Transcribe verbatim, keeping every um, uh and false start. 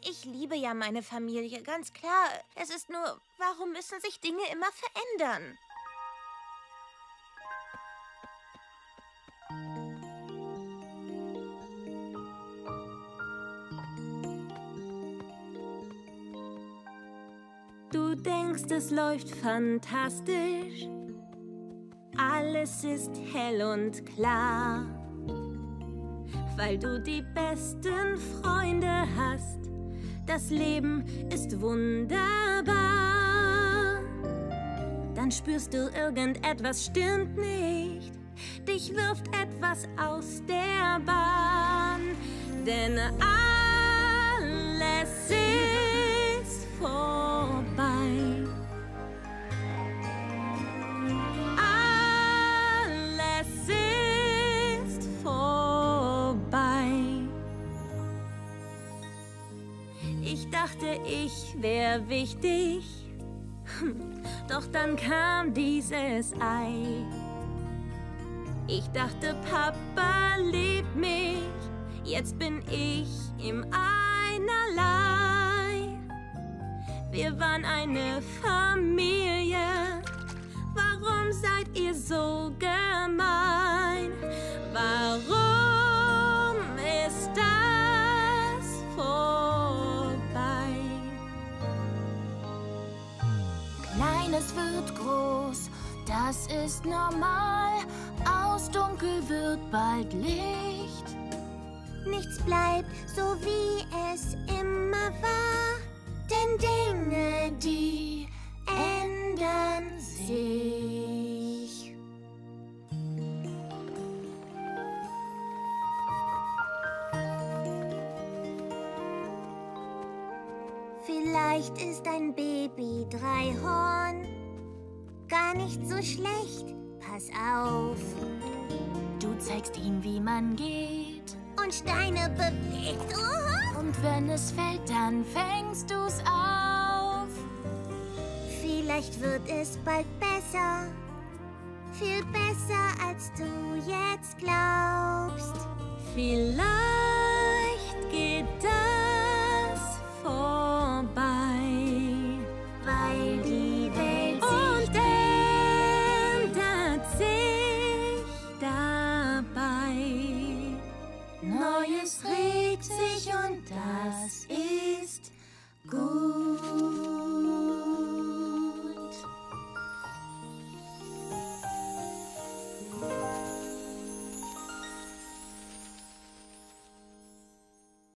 Ich liebe ja meine Familie, ganz klar. Es ist nur, warum müssen sich Dinge immer verändern? Du denkst, es läuft fantastisch. Alles ist hell und klar. Weil du die besten Freunde hast. Das Leben ist wunderbar. Dann spürst du, irgendetwas stimmt nicht. Dich wirft etwas aus der Bahn. Denn alles ist vorbei. Alles ist vorbei. Ich dachte, ich wär wichtig, doch dann kam dieses Ei. Ich dachte, Papa liebt mich, jetzt bin ich ihm einerlei. Wir waren eine Familie, warum seid ihr so gemein? Warum ist das vorbei? Kleines wird groß, das ist normal. Aus Dunkel wird bald Licht. Nichts bleibt so, wie es immer war. Denn Dinge, die ändern sich. Vielleicht ist ein Baby Dreihorn gar nicht so schlecht. Pass auf. Du zeigst ihm, wie man geht. Und Steine bewegt. Oh. Und wenn es fällt, dann fängst du's auf. Vielleicht wird es bald besser. Viel besser, als du jetzt glaubst. Vielleicht